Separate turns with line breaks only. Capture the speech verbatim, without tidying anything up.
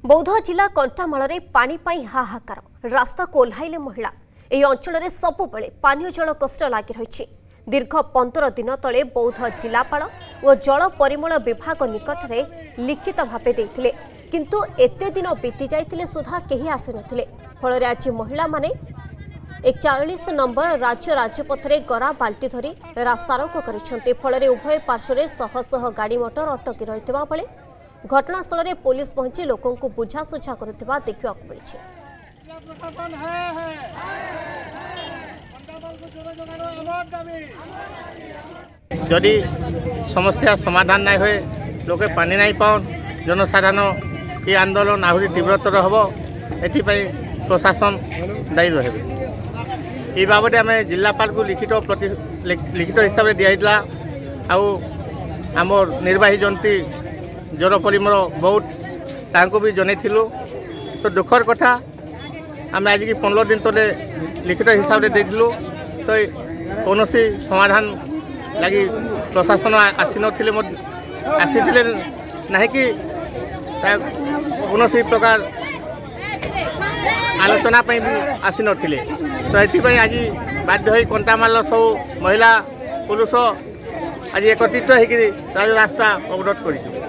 बौद्ध जिला कंटामाल पानी पाई हाहाकार रास्ता को ओह्लाइले महिला ଏହି ଅଞ୍ଚଳରେ ସବୁବେଳେ ପାନୀୟ ଜଳ କଷ୍ଟ ଲାଗି ରହିଛି। ଦୀର୍ଘ ପନ୍ଦର ଦିନ ତଳେ ବୌଦ୍ଧ ଜିଲ୍ଲାପାଳ ଓ ଜଳ ପରିମଳ ବିଭାଗ ନିକଟରେ ଲିଖିତ ଭାବେ ଦେଇଥିଲେ, କିନ୍ତୁ ଏତେ ଦିନ ବିତି ଯାଇଥିଲେ ସୁଦ୍ଧା କେହି ଆସିନଥିଲେ। ଫଳରେ ଆଜି ମହିଳାମାନେ एकचाश नंबर राज्य राजपथरे गरा बाल्टी धरी रास्तारोक କରିଛନ୍ତି। ଫଳରେ ଉଭୟ ପାର୍ଶ୍ୱରେ ଶହ ଶହ ଗାଡ଼ି ମଟର ଅଟକି ରହିଥିବା ବେଳେ ଘଟଣାସ୍ଥଳରେ पुलिस पहुंची ଲୋକଙ୍କୁ ବୁଝାସୁଝା କରୁଥିବା ଦେଖିବାକୁ ମିଳିଛି।
जदि समस्या समाधान नहीं हुए लोके पानी नहीं पाओ जनसाधारण ये आंदोलन आहरी तीव्रतर हम एपाई प्रशासन दायी रहे। ये बाबद आम जिलापाल को लिखित लिखित हिसाब से दिया आमर निर्वाही जंती जर परिमल बहुत तांको भी जनईलु। तो दुखर कथा आम आज की पंद्रह दिन तले लिखित हिसाब से देलु। तो कौन समाधान लगी प्रशासन आसी नथिले आसी ना कि कौन प्रकार आलोचना भी आसी नथिले। तो ये आज बाध्य कंटामाल सब महिला पुरुष आज एकत्रित होकर रास्ता अवरोध कर।